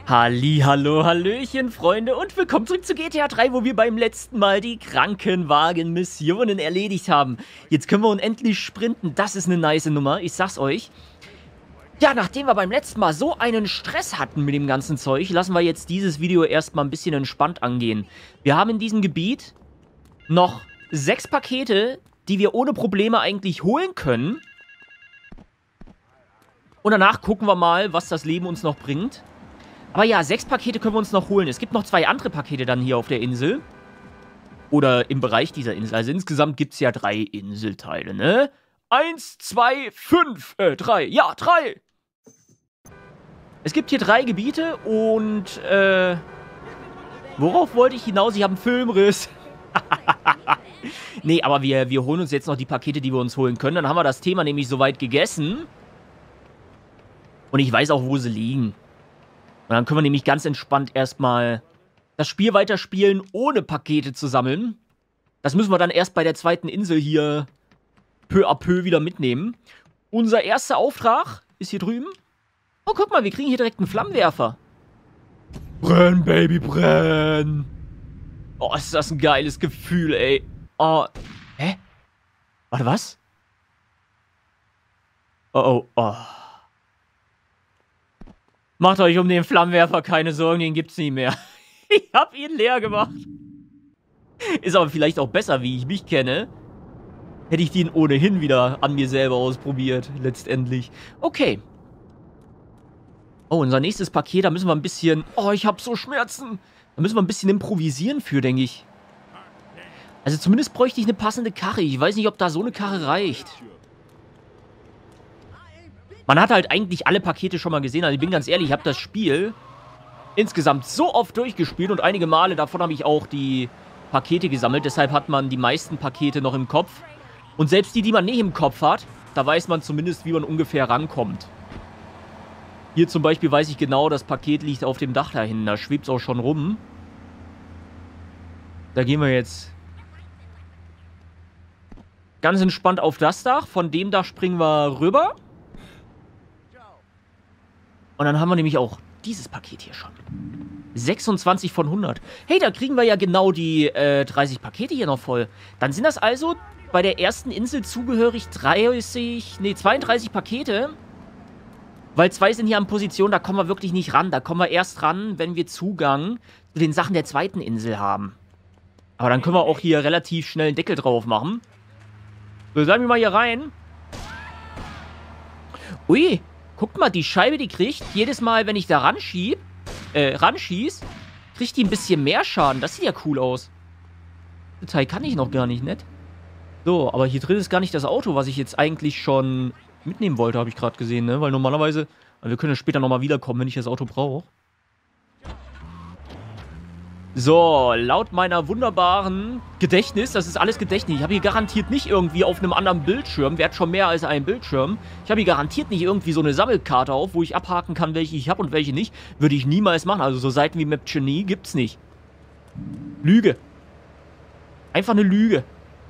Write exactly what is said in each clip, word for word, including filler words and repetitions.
Halli, hallo, hallöchen, Freunde, und willkommen zurück zu G T A drei, wo wir beim letzten Mal die Krankenwagen-Missionen erledigt haben. Jetzt können wir unendlich sprinten, das ist eine nice Nummer, ich sag's euch. Ja, nachdem wir beim letzten Mal so einen Stress hatten mit dem ganzen Zeug, lassen wir jetzt dieses Video erstmal ein bisschen entspannt angehen. Wir haben in diesem Gebiet noch sechs Pakete, die wir ohne Probleme eigentlich holen können. Und danach gucken wir mal, was das Leben uns noch bringt. Aber ja, sechs Pakete können wir uns noch holen. Es gibt noch zwei andere Pakete dann hier auf der Insel. Oder im Bereich dieser Insel. Also insgesamt gibt es ja drei Inselteile, ne? Eins, zwei, fünf, äh, drei. Ja, drei! Es gibt hier drei Gebiete und, äh... worauf wollte ich hinaus? Ich habe einen Filmriss. Nee, aber wir, wir holen uns jetzt noch die Pakete, die wir uns holen können. Dann haben wir das Thema nämlich soweit gegessen. Und ich weiß auch, wo sie liegen. Und dann können wir nämlich ganz entspannt erstmal das Spiel weiterspielen, ohne Pakete zu sammeln. Das müssen wir dann erst bei der zweiten Insel hier peu à peu wieder mitnehmen. Unser erster Auftrag ist hier drüben. Oh, guck mal, wir kriegen hier direkt einen Flammenwerfer. Brenn, Baby, brenn. Oh, ist das ein geiles Gefühl, ey. Oh, hä? Warte, was? Oh, oh, oh. Macht euch um den Flammenwerfer keine Sorgen, den gibt's nie mehr. Ich hab ihn leer gemacht. Ist aber vielleicht auch besser, wie ich mich kenne. Hätte ich den ohnehin wieder an mir selber ausprobiert, letztendlich. Okay. Oh, unser nächstes Paket, da müssen wir ein bisschen... Oh, ich hab so Schmerzen. Da müssen wir ein bisschen improvisieren für, denke ich. Also zumindest bräuchte ich eine passende Karre. Ich weiß nicht, ob da so eine Karre reicht. Man hat halt eigentlich alle Pakete schon mal gesehen. Also ich bin ganz ehrlich, ich habe das Spiel insgesamt so oft durchgespielt und einige Male davon habe ich auch die Pakete gesammelt. Deshalb hat man die meisten Pakete noch im Kopf. Und selbst die, die man nicht im Kopf hat, da weiß man zumindest, wie man ungefähr rankommt. Hier zum Beispiel weiß ich genau, das Paket liegt auf dem Dach da hinten. Da schwebt es auch schon rum. Da gehen wir jetzt ganz entspannt auf das Dach. Von dem Dach springen wir rüber. Und dann haben wir nämlich auch dieses Paket hier schon. sechsundzwanzig von hundert. Hey, da kriegen wir ja genau die äh, dreißig Pakete hier noch voll. Dann sind das also bei der ersten Insel zugehörig dreißig, nee, zweiunddreißig Pakete. Weil zwei sind hier an Position, da kommen wir wirklich nicht ran. Da kommen wir erst ran, wenn wir Zugang zu den Sachen der zweiten Insel haben. Aber dann können wir auch hier relativ schnell einen Deckel drauf machen. So, sagen wir mal hier rein. Ui. Guckt mal, die Scheibe, die kriegt, jedes Mal, wenn ich da ranschieb, äh, ranschieß, kriegt die ein bisschen mehr Schaden. Das sieht ja cool aus. Das Detail kann ich noch gar nicht, nett. So, aber hier drin ist gar nicht das Auto, was ich jetzt eigentlich schon mitnehmen wollte, habe ich gerade gesehen, ne? Weil normalerweise, wir können ja später nochmal wiederkommen, wenn ich das Auto brauche. So, laut meiner wunderbaren Gedächtnis, das ist alles Gedächtnis. Ich habe hier garantiert nicht irgendwie auf einem anderen Bildschirm, wer hat schon mehr als einen Bildschirm. Ich habe hier garantiert nicht irgendwie so eine Sammelkarte auf, wo ich abhaken kann, welche ich habe und welche nicht. Würde ich niemals machen. Also so Seiten wie Map Genie gibt's nicht. Lüge. Einfach eine Lüge.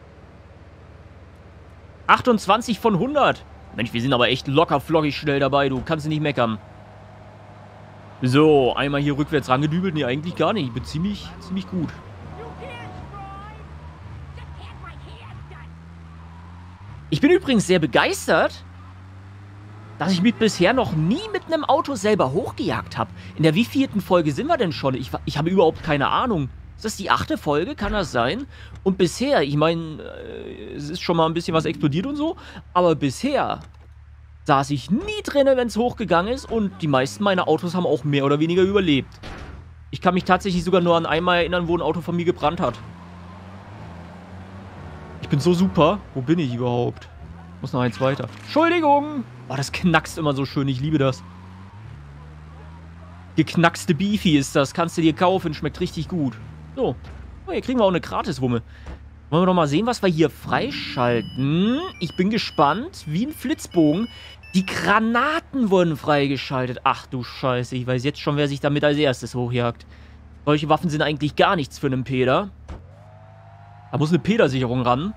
achtundzwanzig von hundert. Mensch, wir sind aber echt locker flockig schnell dabei, du kannst nicht meckern. So, einmal hier rückwärts rangedübelt. Nee, eigentlich gar nicht. Ich bin ziemlich, ziemlich gut. Ich bin übrigens sehr begeistert, dass ich mich bisher noch nie mit einem Auto selber hochgejagt habe. In der wievielten Folge sind wir denn schon? Ich, ich habe überhaupt keine Ahnung. Ist das die achte Folge? Kann das sein? Und bisher, ich meine, äh, es ist schon mal ein bisschen was explodiert und so, aber bisher saß ich nie drinne, wenn es hochgegangen ist, und die meisten meiner Autos haben auch mehr oder weniger überlebt. Ich kann mich tatsächlich sogar nur an einmal erinnern, wo ein Auto von mir gebrannt hat. Ich bin so super. Wo bin ich überhaupt? Muss noch eins weiter. Entschuldigung! Oh, das knackst immer so schön. Ich liebe das. Geknackste Beefy ist das. Kannst du dir kaufen. Schmeckt richtig gut. So. Oh, hier kriegen wir auch eine Gratiswumme. Wollen wir doch mal sehen, was wir hier freischalten. Ich bin gespannt. Wie ein Flitzbogen. Die Granaten wurden freigeschaltet. Ach du Scheiße, ich weiß jetzt schon, wer sich damit als erstes hochjagt. Solche Waffen sind eigentlich gar nichts für einen Peder. Da muss eine Pedersicherung ran.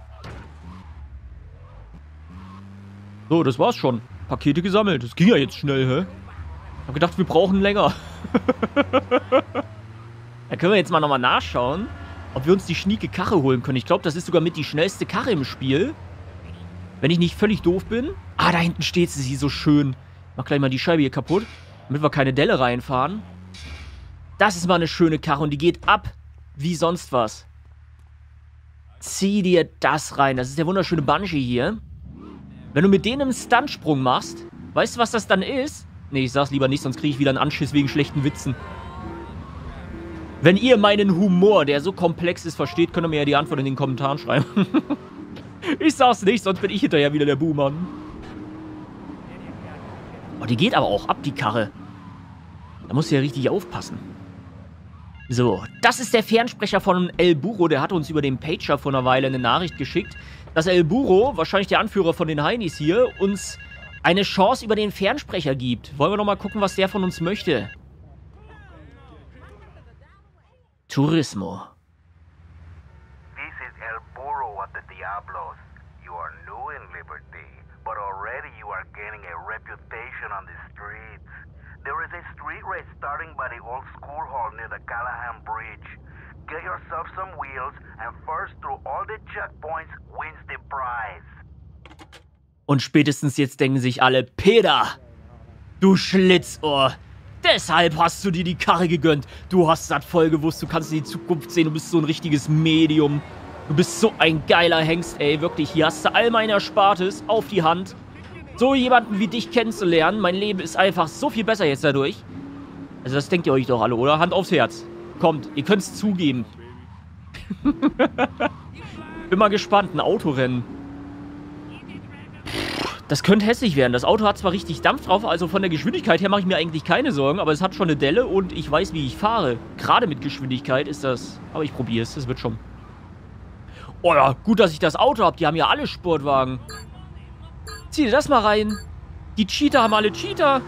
So, das war's schon. Pakete gesammelt. Das ging ja jetzt schnell, hä? Ich hab gedacht, wir brauchen länger. Da können wir jetzt mal nochmal nachschauen, ob wir uns die schnieke Karre holen können. Ich glaube, das ist sogar mit die schnellste Karre im Spiel. Wenn ich nicht völlig doof bin. Ah, da hinten steht sie, sie ist so schön. Mach gleich mal die Scheibe hier kaputt, damit wir keine Delle reinfahren. Das ist mal eine schöne Karre und die geht ab wie sonst was. Zieh dir das rein. Das ist der wunderschöne Banshee hier. Wenn du mit denen einen Stuntsprung machst, weißt du, was das dann ist? Nee, ich sag's lieber nicht, sonst kriege ich wieder einen Anschiss wegen schlechten Witzen. Wenn ihr meinen Humor, der so komplex ist, versteht, könnt ihr mir ja die Antwort in den Kommentaren schreiben. Ich sag's nicht, sonst bin ich hinterher wieder der Buhmann. Oh, die geht aber auch ab, die Karre. Da musst du ja richtig aufpassen. So, das ist der Fernsprecher von El Burro. Der hat uns über den Pager vor einer Weile eine Nachricht geschickt, dass El Burro, wahrscheinlich der Anführer von den Heinis hier, uns eine Chance über den Fernsprecher gibt. Wollen wir noch mal gucken, was der von uns möchte? Turismo. This is El Burro at the Diablos. You are new in Liberty, but already you are gaining a reputation on the streets. There is a street race starting by the old school hall near the Callahan Bridge. Get yourself some wheels and first through all the checkpoints wins the prize. Und spätestens jetzt denken sich alle, Peter, du Schlitzohr, deshalb hast du dir die Karre gegönnt. Du hast das voll gewusst, du kannst in die Zukunft sehen, du bist so ein richtiges Medium. Du bist so ein geiler Hengst, ey, wirklich. Hier hast du all mein Erspartes auf die Hand. So jemanden wie dich kennenzulernen, mein Leben ist einfach so viel besser jetzt dadurch. Also das denkt ihr euch doch alle, oder? Hand aufs Herz. Kommt, ihr könnt es zugeben. Bin mal gespannt, ein Autorennen. Das könnte hässlich werden. Das Auto hat zwar richtig Dampf drauf, also von der Geschwindigkeit her mache ich mir eigentlich keine Sorgen, aber es hat schon eine Delle und ich weiß, wie ich fahre. Gerade mit Geschwindigkeit ist das... Aber ich probiere es, das wird schon. Oh ja, gut, dass ich das Auto habe. Die haben ja alle Sportwagen. Zieh dir das mal rein. Die Cheater haben alle Cheater.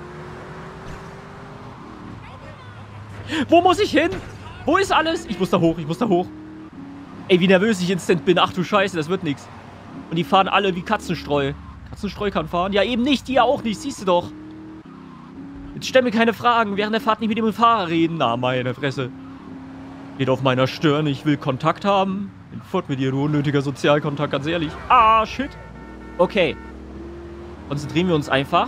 Wo muss ich hin? Wo ist alles? Ich muss da hoch, ich muss da hoch. Ey, wie nervös ich instant bin. Ach du Scheiße, das wird nichts. Und die fahren alle wie Katzenstreu. Katzenstreu kann fahren? Ja, eben nicht. Die ja auch nicht. Siehst du doch. Jetzt stell mir keine Fragen. Während der Fahrt nicht mit dem Fahrer reden. Na, meine Fresse. Geht auf meiner Stirn. Ich will Kontakt haben. Bin fort mit dir, du unnötiger Sozialkontakt, ganz ehrlich. Ah, shit. Okay. Konzentrieren wir uns einfach.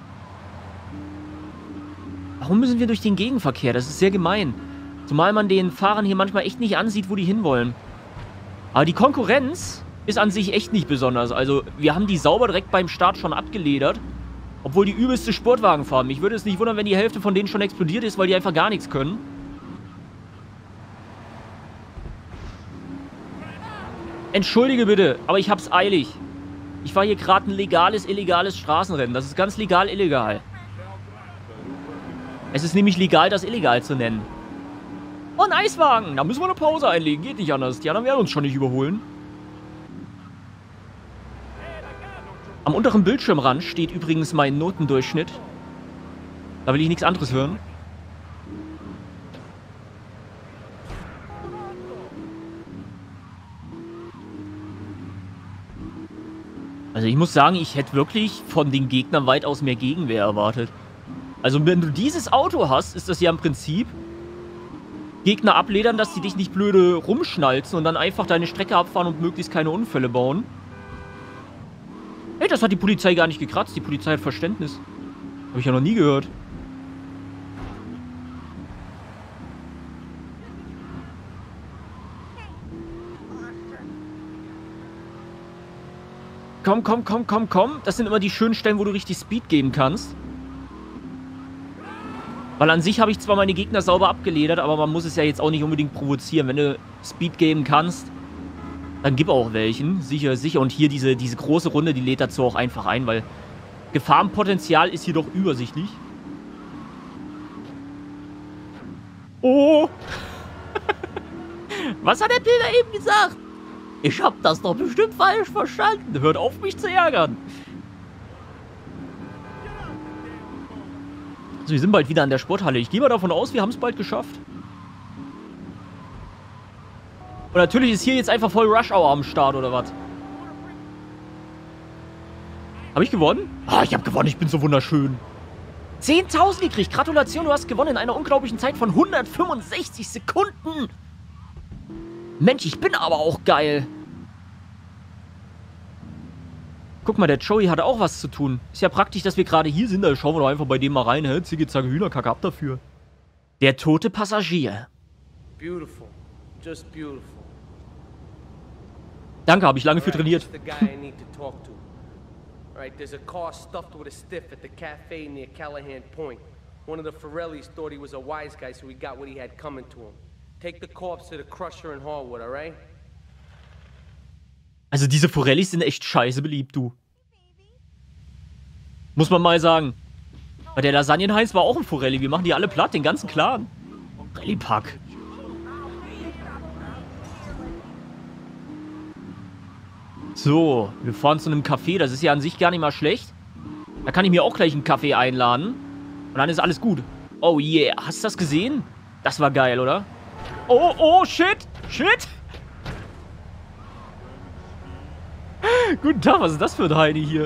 Warum müssen wir durch den Gegenverkehr? Das ist sehr gemein. Zumal man den Fahrern hier manchmal echt nicht ansieht, wo die hinwollen. Aber die Konkurrenz ist an sich echt nicht besonders. Also, wir haben die sauber direkt beim Start schon abgeledert. Obwohl die übelste Sportwagen fahren. Mich würde es nicht wundern, wenn die Hälfte von denen schon explodiert ist, weil die einfach gar nichts können. Entschuldige bitte, aber ich hab's eilig. Ich fahre hier gerade ein legales, illegales Straßenrennen. Das ist ganz legal, illegal. Es ist nämlich legal, das illegal zu nennen. Oh, ein Eiswagen. Da müssen wir eine Pause einlegen. Geht nicht anders. Die anderen werden uns schon nicht überholen. Am unteren Bildschirmrand steht übrigens mein Notendurchschnitt. Da will ich nichts anderes hören. Also ich muss sagen, ich hätte wirklich von den Gegnern weitaus mehr Gegenwehr erwartet. Also wenn du dieses Auto hast, ist das ja im Prinzip Gegner abledern, dass die dich nicht blöde rumschnalzen und dann einfach deine Strecke abfahren und möglichst keine Unfälle bauen. Ey, das hat die Polizei gar nicht gekratzt. Die Polizei hat Verständnis. Habe ich ja noch nie gehört. Komm, komm, komm, komm, komm. Das sind immer die schönen Stellen, wo du richtig Speed geben kannst. Weil an sich habe ich zwar meine Gegner sauber abgeledert, aber man muss es ja jetzt auch nicht unbedingt provozieren. Wenn du Speed geben kannst, dann gib auch welchen. Sicher, sicher. Und hier diese, diese große Runde, die lädt dazu auch einfach ein, weil Gefahrenpotenzial ist hier doch übersichtlich. Oh! Was hat der Peter eben gesagt? Ich hab das doch bestimmt falsch verstanden. Hört auf, mich zu ärgern. So, wir sind bald wieder an der Sporthalle. Ich gehe mal davon aus, wir haben es bald geschafft. Und natürlich ist hier jetzt einfach voll Rush Hour am Start, oder was? Habe ich gewonnen? Ah, ich habe gewonnen. Ich bin so wunderschön. zehntausend gekriegt. Gratulation, du hast gewonnen in einer unglaublichen Zeit von hundertfünfundsechzig Sekunden. Mensch, ich bin aber auch geil. Guck mal, der Joey hatte auch was zu tun. Ist ja praktisch, dass wir gerade hier sind. Da schauen wir doch einfach bei dem mal rein. Hä? Zicke, zacke, Hühnerkacke, ab dafür. Der tote Passagier. Beautiful. Just beautiful. Danke, habe ich lange für trainiert. Right, there's a car stuffed with a stiff at the cafe near Callahan Point. One of the Forellis thought he was a wise guy, so he got what he had coming to him. Take the corpse to the crusher in Harwood, alright? Also diese Forellis sind echt scheiße beliebt, du. Muss man mal sagen. Bei der Lasagnenheinz war auch ein Forelli. Wir machen die alle platt, den ganzen Clan. Forelli-Pack. So, wir fahren zu einem Café. Das ist ja an sich gar nicht mal schlecht. Da kann ich mir auch gleich einen Kaffee einladen. Und dann ist alles gut. Oh yeah, hast du das gesehen? Das war geil, oder? Oh, oh, shit, shit. Guten Tag, was ist das für ein Heini hier?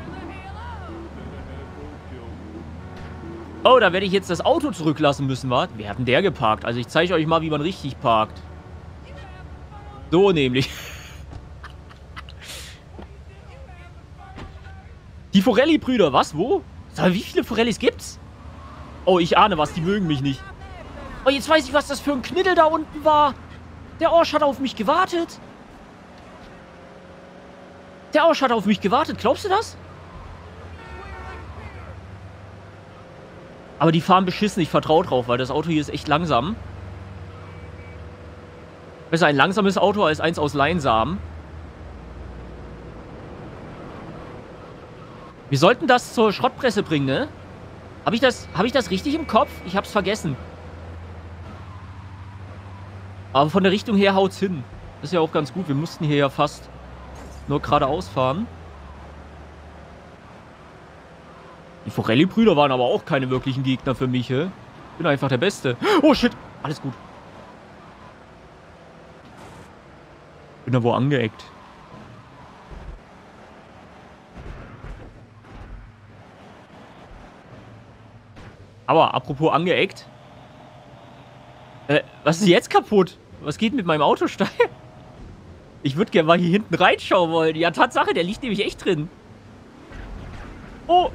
Oh, da werde ich jetzt das Auto zurücklassen müssen, wa? Wer hat denn der geparkt? Also ich zeige euch mal, wie man richtig parkt. So nämlich. Die Forelli-Brüder, was? Wo? Sag mal, wie viele Forellis gibt's? Oh, ich ahne was, die mögen mich nicht. Oh, jetzt weiß ich, was das für ein Kniddel da unten war. Der Orsch hat auf mich gewartet. Der Orsch hat auf mich gewartet, glaubst du das? Aber die fahren beschissen, ich vertraue drauf, weil das Auto hier ist echt langsam. Besser ein langsames Auto als eins aus Leinsamen. Wir sollten das zur Schrottpresse bringen, ne? Habe ich das, habe ich das richtig im Kopf? Ich hab's vergessen. Aber von der Richtung her haut's hin. Das ist ja auch ganz gut. Wir mussten hier ja fast nur geradeaus fahren. Die Forelli-Brüder waren aber auch keine wirklichen Gegner für mich, hä? Ich bin einfach der Beste. Oh, shit. Alles gut. Bin da wo angeeckt. Aber apropos angeeckt. Äh, was ist jetzt kaputt? Was geht mit meinem Auto steil? Ich würde gerne mal hier hinten reinschauen wollen. Ja, Tatsache, der liegt nämlich echt drin. Oh.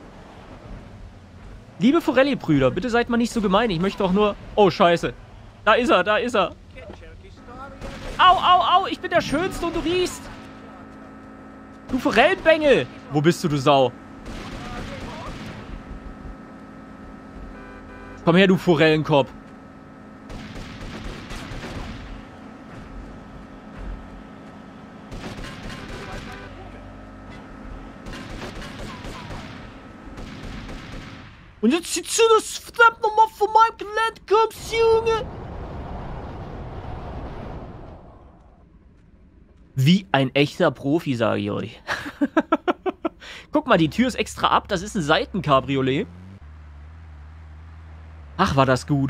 Liebe Forelli-Brüder, bitte seid mal nicht so gemein. Ich möchte auch nur... Oh, scheiße. Da ist er, da ist er. Au, au, au. Ich bin der Schönste und du riechst. Du Forellenbengel. Wo bist du, du Sau? Komm her, du Forellenkopf. Und jetzt sitzt du das verdammt nochmal von meinem Gelände kommst, Junge. Wie ein echter Profi, sage ich euch. Guck mal, die Tür ist extra ab. Das ist ein Seitencabriolet. Ach, war das gut.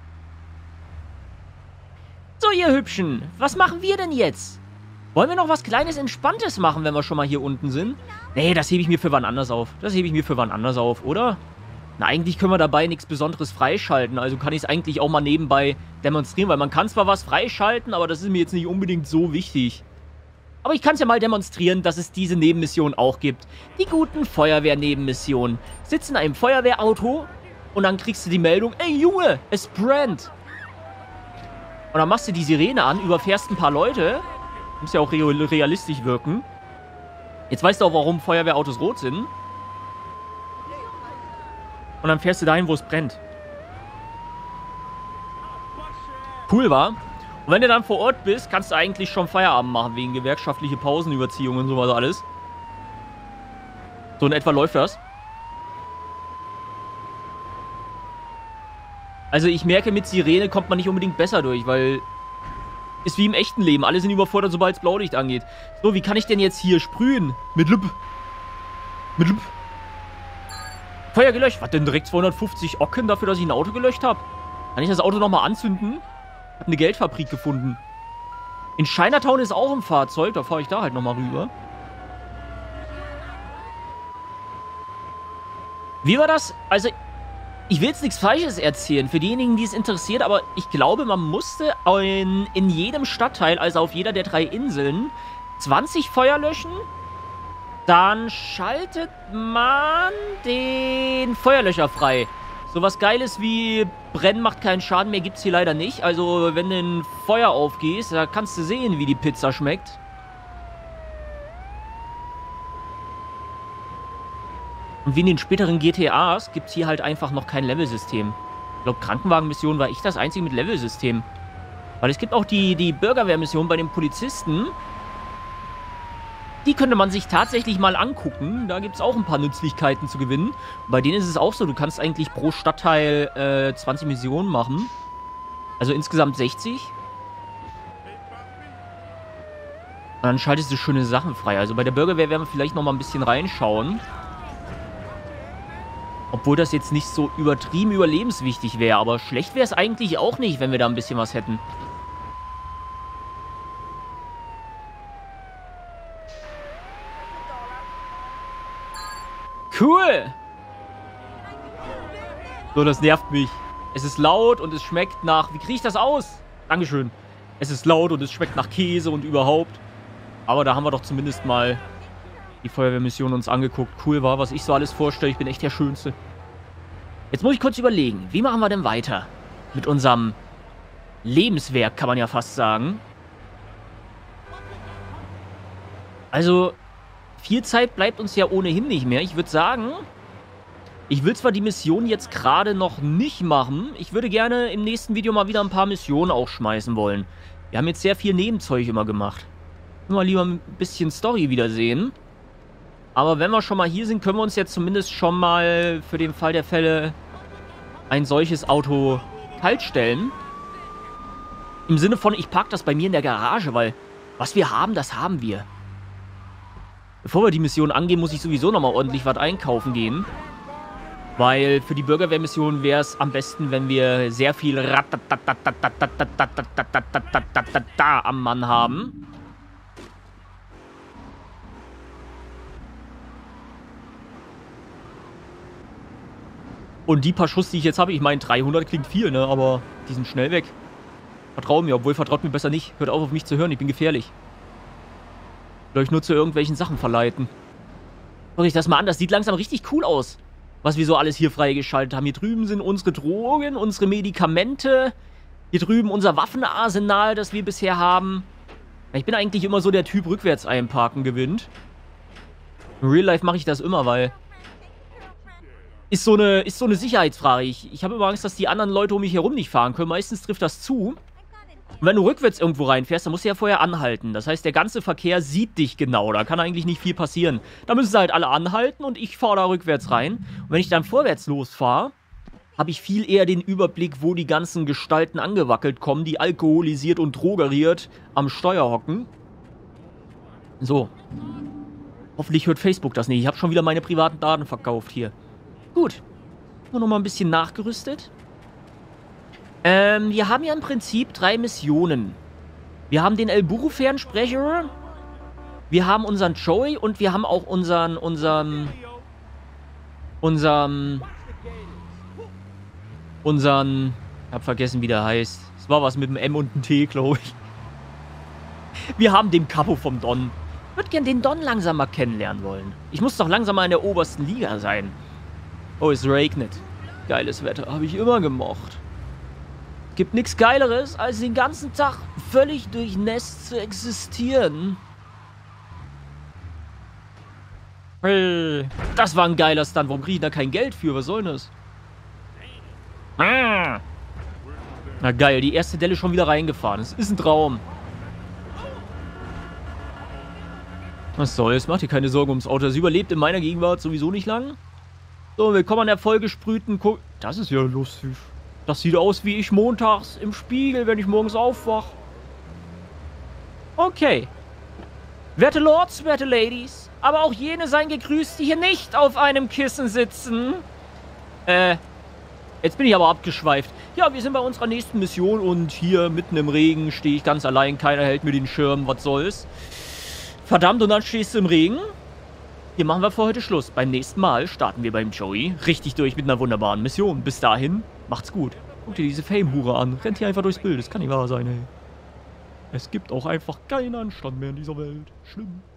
So, ihr Hübschen. Was machen wir denn jetzt? Wollen wir noch was Kleines, Entspanntes machen, wenn wir schon mal hier unten sind? Nee, das hebe ich mir für wann anders auf. Das hebe ich mir für wann anders auf, oder? Na, eigentlich können wir dabei nichts Besonderes freischalten. Also kann ich es eigentlich auch mal nebenbei demonstrieren. Weil man kann zwar was freischalten, aber das ist mir jetzt nicht unbedingt so wichtig. Aber ich kann es ja mal demonstrieren, dass es diese Nebenmission auch gibt. Die guten Feuerwehr-Nebenmissionen. Sitz in einem Feuerwehrauto... Und dann kriegst du die Meldung, ey Junge, es brennt. Und dann machst du die Sirene an, überfährst ein paar Leute. Muss ja auch realistisch wirken. Jetzt weißt du auch, warum Feuerwehrautos rot sind. Und dann fährst du dahin, wo es brennt. Cool, war. Und wenn du dann vor Ort bist, kannst du eigentlich schon Feierabend machen, wegen gewerkschaftliche Pausenüberziehung und sowas alles. So in etwa läuft das. Also ich merke, mit Sirene kommt man nicht unbedingt besser durch, weil... Ist wie im echten Leben. Alle sind überfordert, sobald es Blaulicht angeht. So, wie kann ich denn jetzt hier sprühen? Mit Lup. Mit Lup. Feuer gelöscht. Was denn direkt zweihundertfünfzig Ocken dafür, dass ich ein Auto gelöscht habe? Kann ich das Auto nochmal anzünden? Ich habe eine Geldfabrik gefunden. In Chinatown ist auch ein Fahrzeug. Da fahre ich da halt nochmal rüber. Wie war das? Also... ich will jetzt nichts Falsches erzählen, für diejenigen, die es interessiert, aber ich glaube, man musste in, in jedem Stadtteil, also auf jeder der drei Inseln, zwanzig Feuer löschen. Dann schaltet man den Feuerlöscher frei. Sowas Geiles wie Brennen macht keinen Schaden mehr gibt es hier leider nicht. Also wenn du in Feuer aufgehst, da kannst du sehen, wie die Pizza schmeckt. Und wie in den späteren G T As gibt es hier halt einfach noch kein Levelsystem. Ich glaube, Krankenwagenmission war ich das einzige mit Levelsystem. Weil es gibt auch die, die Bürgerwehrmission bei den Polizisten. Die könnte man sich tatsächlich mal angucken. Da gibt es auch ein paar Nützlichkeiten zu gewinnen. Und bei denen ist es auch so, du kannst eigentlich pro Stadtteil äh, zwanzig Missionen machen. Also insgesamt sechzig. Und dann schaltest du schöne Sachen frei. Also bei der Bürgerwehr werden wir vielleicht noch mal ein bisschen reinschauen. Obwohl das jetzt nicht so übertrieben überlebenswichtig wäre. Aber schlecht wäre es eigentlich auch nicht, wenn wir da ein bisschen was hätten. Cool! So, das nervt mich. Es ist laut und es schmeckt nach... Wie kriege ich das aus? Dankeschön. Es ist laut und es schmeckt nach Käse und überhaupt. Aber da haben wir doch zumindest mal die Feuerwehrmission uns angeguckt. Cool war, was ich so alles vorstelle. Ich bin echt der Schönste. Jetzt muss ich kurz überlegen. Wie machen wir denn weiter? Mit unserem Lebenswerk, kann man ja fast sagen. Also... Viel Zeit bleibt uns ja ohnehin nicht mehr. Ich würde sagen, ich will zwar die Mission jetzt gerade noch nicht machen. Ich würde gerne im nächsten Video mal wieder ein paar Missionen auch schmeißen wollen. Wir haben jetzt sehr viel Nebenzeug immer gemacht. Mal lieber ein bisschen Story wiedersehen. Aber wenn wir schon mal hier sind, können wir uns jetzt zumindest schon mal für den Fall der Fälle ein solches Auto kaltstellen. Im Sinne von, ich parke das bei mir in der Garage, weil was wir haben, das haben wir. Bevor wir die Mission angehen, muss ich sowieso nochmal ordentlich was einkaufen gehen. Weil für die Bürgerwehrmission wäre es am besten, wenn wir sehr viel am Mann haben. Und die paar Schuss, die ich jetzt habe, ich meine, dreihundert klingt viel, ne? Aber die sind schnell weg. Vertraut mir, obwohl vertraut mir besser nicht. Hört auf, auf mich zu hören, ich bin gefährlich. Will euch nur zu irgendwelchen Sachen verleiten. Guckt euch das mal an, das sieht langsam richtig cool aus. Was wir so alles hier freigeschaltet haben. Hier drüben sind unsere Drogen, unsere Medikamente. Hier drüben unser Waffenarsenal, das wir bisher haben. Ich bin eigentlich immer so der Typ, rückwärts einparken gewinnt. In Real Life mache ich das immer, weil... Ist so eine, ist so eine Sicherheitsfrage. Ich, ich habe immer Angst, dass die anderen Leute um mich herum nicht fahren können. Meistens trifft das zu. Und wenn du rückwärts irgendwo reinfährst, dann musst du ja vorher anhalten. Das heißt, der ganze Verkehr sieht dich genau. Da kann eigentlich nicht viel passieren. Da müssen sie halt alle anhalten und ich fahre da rückwärts rein. Und wenn ich dann vorwärts losfahre, habe ich viel eher den Überblick, wo die ganzen Gestalten angewackelt kommen, die alkoholisiert und drogeriert am Steuer hocken. So. Hoffentlich hört Facebook das nicht. Ich habe schon wieder meine privaten Daten verkauft hier. Gut. Nur noch mal ein bisschen nachgerüstet. Ähm, wir haben ja im Prinzip drei Missionen. Wir haben den El Burro-Fernsprecher, wir haben unseren Joey und wir haben auch unseren, unseren, unseren, unseren, ich hab vergessen, wie der heißt. Es war was mit einem M und einem T, glaube ich. Wir haben den Capo vom Don. Ich würde gern den Don langsam mal kennenlernen wollen. Ich muss doch langsam mal in der obersten Liga sein. Oh, es regnet. Geiles Wetter, habe ich immer gemocht. Gibt nichts Geileres, als den ganzen Tag völlig durchnässt zu existieren. Hey, das war ein geiler Stunt. Warum kriege ich da kein Geld für? Was soll denn das? Ah. Na geil, die erste Delle schon wieder reingefahren. Es ist ein Traum. Was soll's? Mach dir keine Sorgen ums Auto. Das überlebt in meiner Gegenwart sowieso nicht lang. So, willkommen an der vollgesprühten Ko... Das ist ja lustig. Das sieht aus wie ich montags im Spiegel, wenn ich morgens aufwach. Okay. Werte Lords, werte Ladies, aber auch jene seien gegrüßt, die hier nicht auf einem Kissen sitzen. Äh, jetzt bin ich aber abgeschweift. Ja, wir sind bei unserer nächsten Mission und hier mitten im Regen stehe ich ganz allein. Keiner hält mir den Schirm, was soll's. Verdammt, und dann stehst du im Regen. Hier machen wir für heute Schluss. Beim nächsten Mal starten wir beim Joey richtig durch mit einer wunderbaren Mission. Bis dahin, macht's gut. Guck dir diese Fame-Hure an. Rennt hier einfach durchs Bild. Das kann nicht wahr sein, ey. Es gibt auch einfach keinen Anstand mehr in dieser Welt. Schlimm.